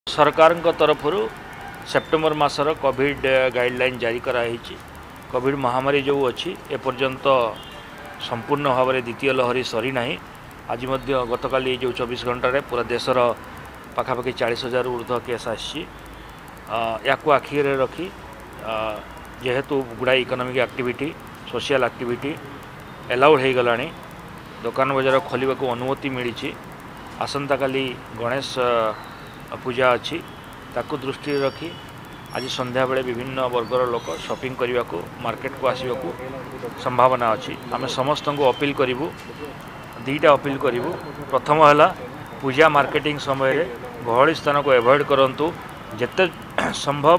सरकार तरफ September मासर Covid guideline जारी कराई। कोविड महामारी जो अच्छी एपर्यंत संपूर्ण भाव में द्वितीय लहरी सरी ना। आज गतकाली जो 24 घंटे पूरा देशर पाखापाखि 40,000 ऊर्ध्व केस आसी आखिरे रखी जेहेतु गुड़ाई economic activity social activity allowed हो गला। दुकान बजार खोलने को अनुमति मिली। आसंता काली गणेश पूजा अच्छी ताकू दृष्टि रखी आज संध्या बेले विभिन्न वर्गर लोक शॉपिंग करने को मार्केट को आसवा को संभावना अच्छी। आम समस्त को अपील करूँ दीटा अपील करूँ। प्रथम है पूजा मार्केटिंग समय गहली स्थान को एवॉइड करूँ। जिते संभव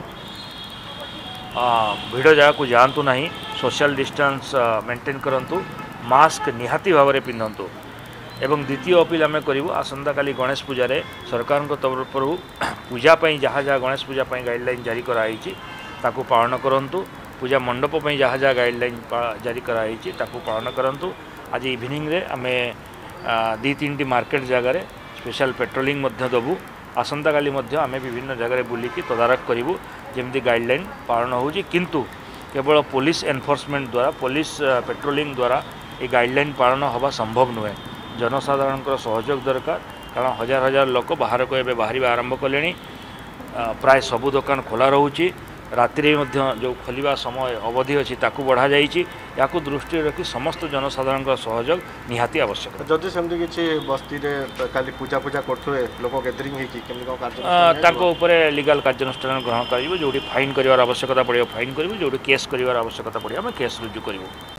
भिड़ जगह को जातु ना। सोशल डिस्टेंस मेंटेन करूँ। मास्क निहाती भाव में पिंधतु। एवं द्वितीय अपील आम करूँ आसंता काली गणेश पूजा रे सरकार तरफ पूजापी जहाँ जहाँ गणेश पूजापी गाइडलाइन जारी कराई ताकू पालन करूँ। पूजा मंडप जहाँ जहाँ गाइडलाइन जारी कराई ताकू पालन करूँ। आज इवनिंग रे आम 2-3 मार्केट जगार स्पेशल पेट्रोलिंग दबू। आसंता काली आम विभिन्न जगह बुलिकी तदारख करूँ जमी गाइडलाइन पालन हो। किंतु केवल पुलिस एनफोर्समेंट द्वारा पुलिस पेट्रोलिंग द्वारा ये गाइडलाइन पालन हवा संभव नुहे। जनसाधारण सहयोग दरकार कारण हजार हजार लोक बाहर को एवं बाहर आरंभ कले। प्राय सबू दुकान खोला रोचे। रात्रि जो खोलिया समय अवधि अच्छी ताकू बढ़ा जाइए। या दृष्टि रखी समस्त जनसाधारण सहयोग निहाती आवश्यक। जदि सेमती किसी बस्ती खाली पूजा पूजा करते लोक गैदरिंग होपर लीगल कार्यानुष्ठान ग्रहण कर जो फाइन कर आवश्यकता पड़ो फाइन करूँ। जो केस कर आवश्यकता पड़ो आम केस रुजु करूँ।